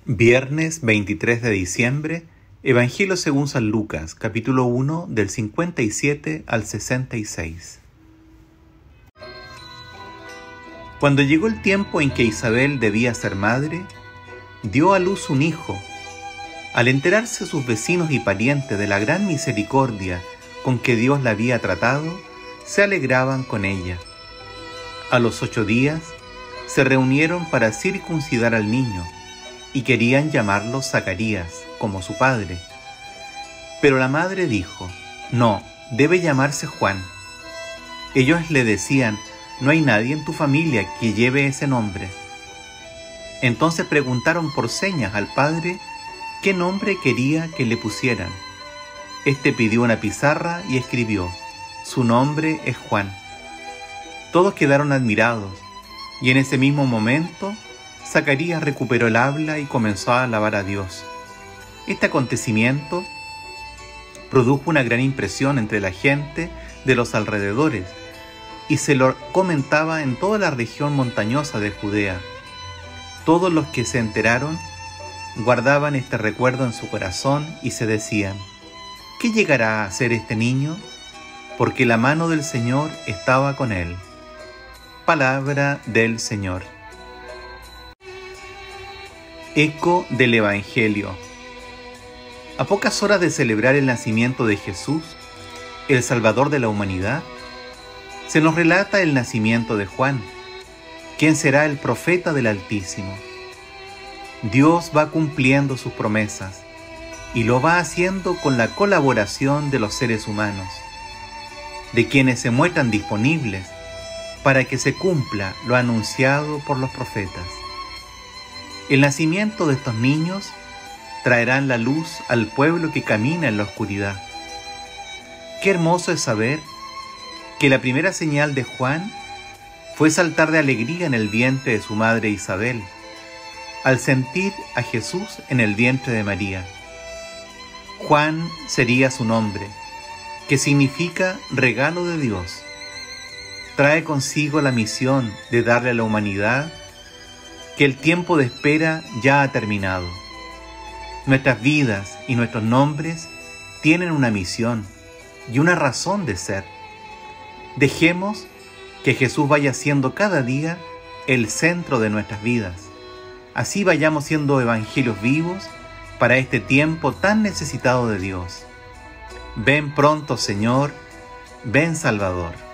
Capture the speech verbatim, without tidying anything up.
Viernes veintitrés de diciembre, Evangelio según San Lucas, capítulo uno, del cincuenta y siete al sesenta y seis. Cuando llegó el tiempo en que Isabel debía ser madre, dio a luz un hijo. Al enterarse sus vecinos y parientes de la gran misericordia con que Dios la había tratado, se alegraban con ella. A los ocho días, se reunieron para circuncidar al niño, y querían llamarlo Zacarías, como su padre. Pero la madre dijo: «No, debe llamarse Juan». Ellos le decían: «No hay nadie en tu familia que lleve ese nombre». Entonces preguntaron por señas al padre qué nombre quería que le pusieran. Este pidió una pizarra y escribió: «Su nombre es Juan». Todos quedaron admirados, y en ese mismo momento Zacarías recuperó el habla y comenzó a alabar a Dios. Este acontecimiento produjo una gran impresión entre la gente de los alrededores y se lo comentaba en toda la región montañosa de Judea. Todos los que se enteraron guardaban este recuerdo en su corazón y se decían: ¿qué llegará a ser este niño? Porque la mano del Señor estaba con él. Palabra del Señor. Eco del Evangelio. A pocas horas de celebrar el nacimiento de Jesús, el Salvador de la humanidad, se nos relata el nacimiento de Juan, quien será el profeta del Altísimo. Dios va cumpliendo sus promesas y lo va haciendo con la colaboración de los seres humanos, de quienes se muestran disponibles para que se cumpla lo anunciado por los profetas. El nacimiento de estos niños traerán la luz al pueblo que camina en la oscuridad. Qué hermoso es saber que la primera señal de Juan fue saltar de alegría en el vientre de su madre Isabel, al sentir a Jesús en el vientre de María. Juan sería su nombre, que significa regalo de Dios. Trae consigo la misión de darle a la humanidad que el tiempo de espera ya ha terminado. Nuestras vidas y nuestros nombres tienen una misión y una razón de ser. Dejemos que Jesús vaya siendo cada día el centro de nuestras vidas. Así vayamos siendo evangelios vivos para este tiempo tan necesitado de Dios. Ven pronto, Señor. Ven, Salvador.